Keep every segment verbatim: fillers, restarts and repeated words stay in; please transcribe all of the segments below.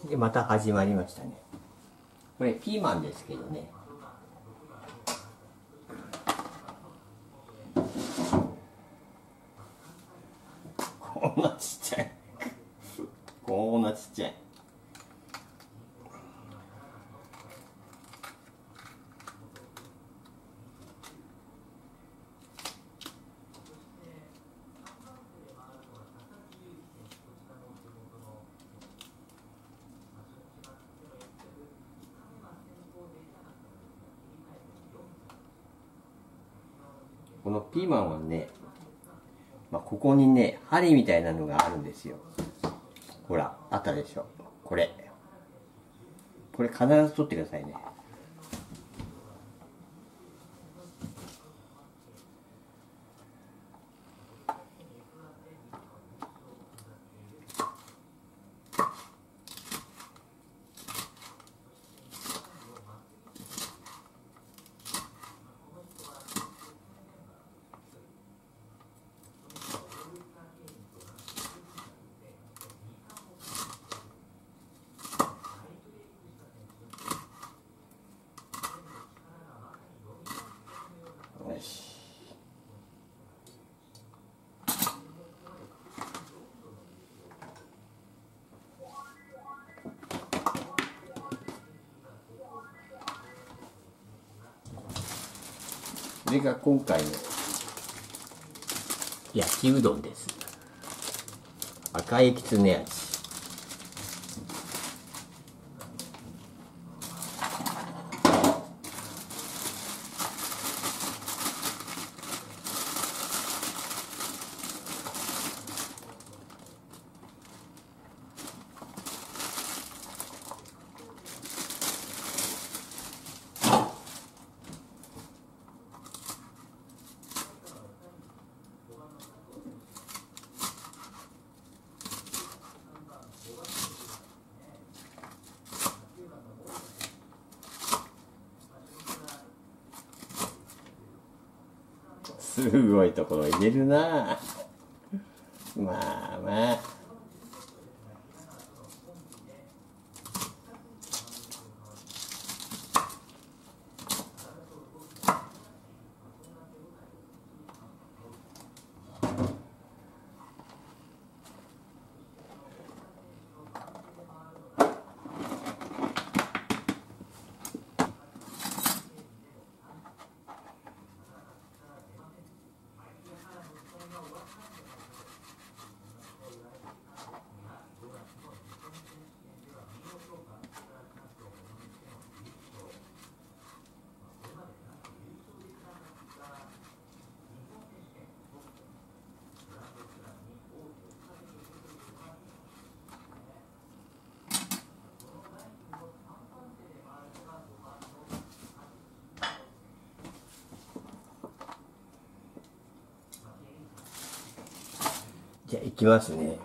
でまた始まりましたね。これピーマンですけどね。こんなちっちゃいこんなちっちゃい。このピーマンはね、まあ、ここにね針みたいなのがあるんですよ。ほらあったでしょ。これこれ必ず取ってくださいね。よし。これが今回の焼きうどんです。赤いきつね味。すごいところ入れるな。まあまあ。じゃあ行きますね。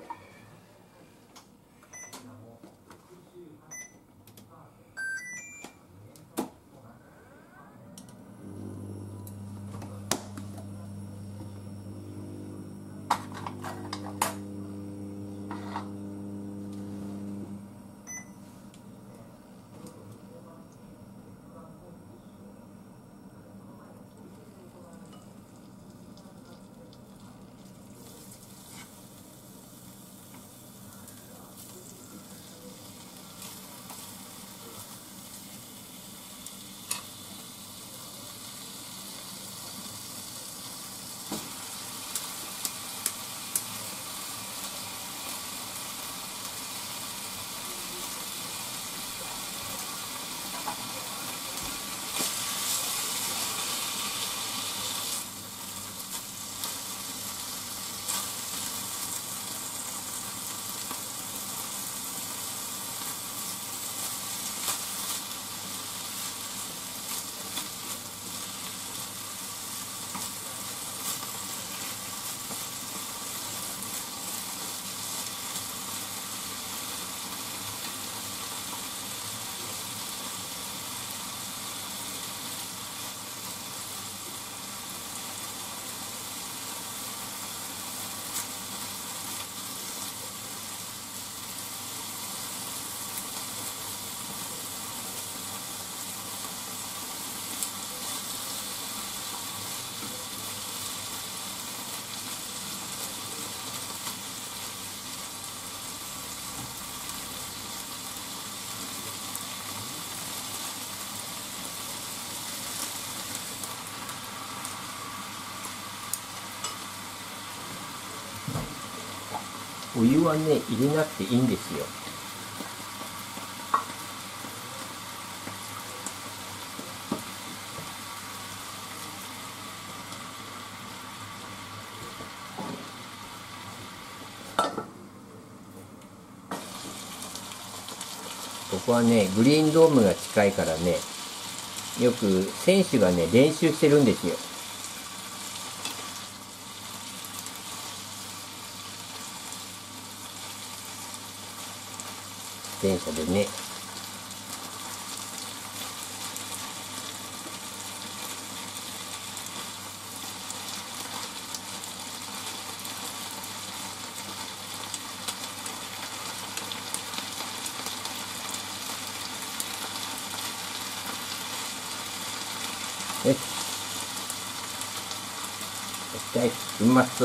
お湯はね入れなくていいんですよ。ここはねグリーンドームが近いからね、よく選手がね練習してるんですよ。電車でね。よし。絶対うまそう。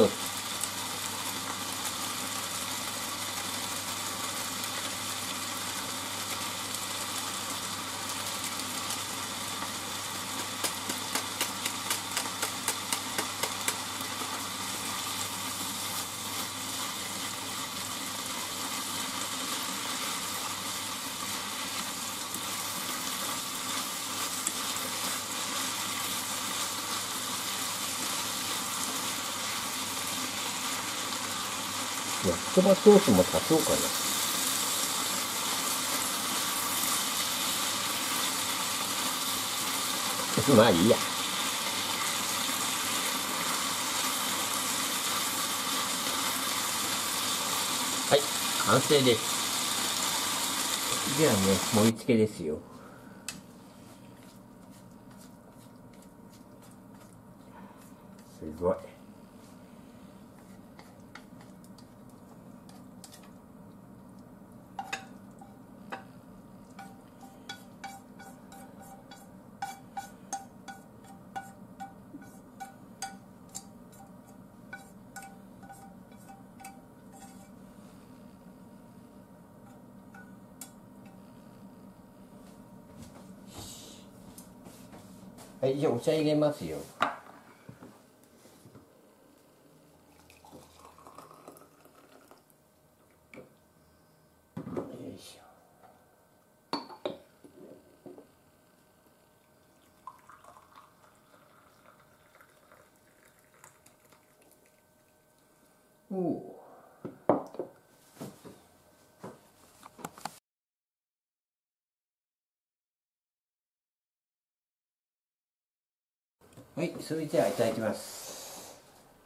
焼きそばソースも足そうかな。まあいいや。はい、完成です。ではね、盛り付けですよ。すごい。はい、じゃあお茶入れますよ。よいしょ。おお。はい、それじゃあいただきます。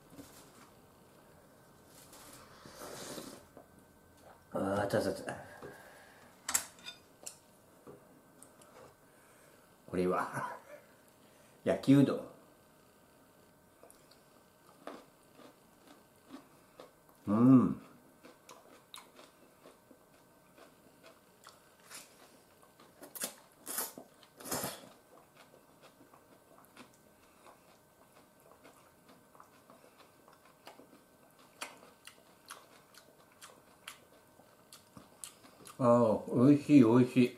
ああ、たたた。これは焼きうどん。うん。ああ、美味しい美味しい。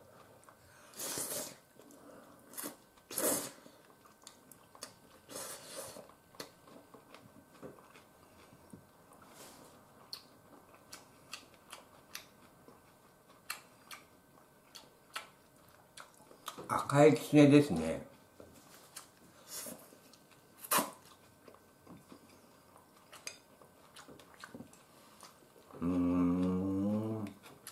赤いきつねですね。うーん。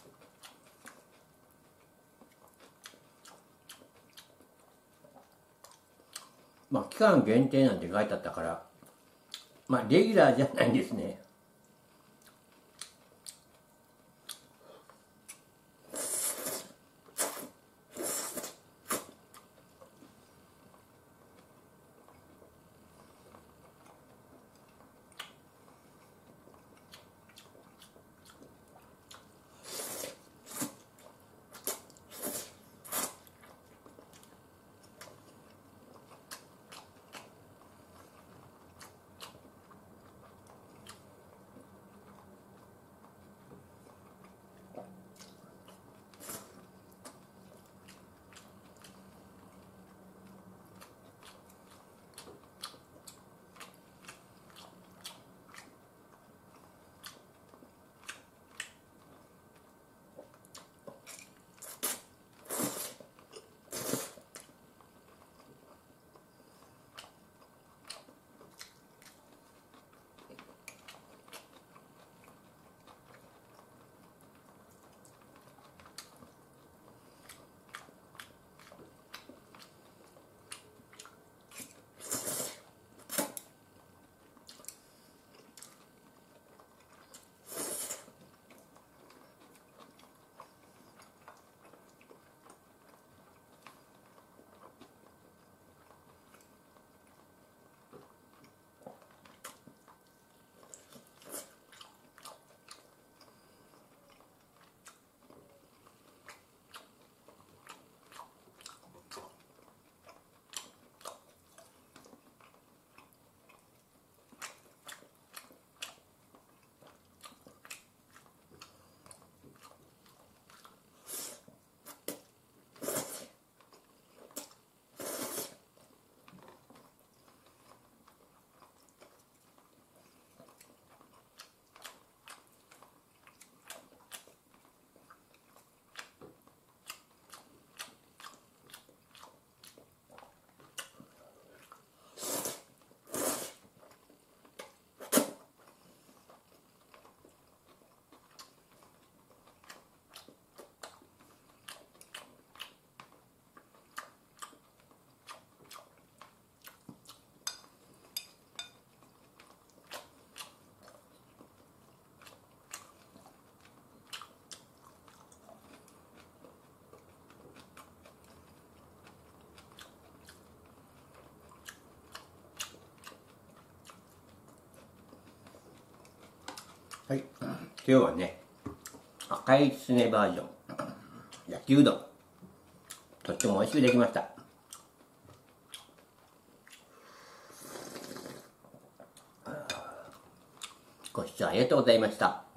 まあ期間限定なんて書いてあったから、まあレギュラーじゃないんですね。 はい、今日はね、赤いきつねバージョン焼きうどん、とっても美味しくできました。ご視聴ありがとうございました。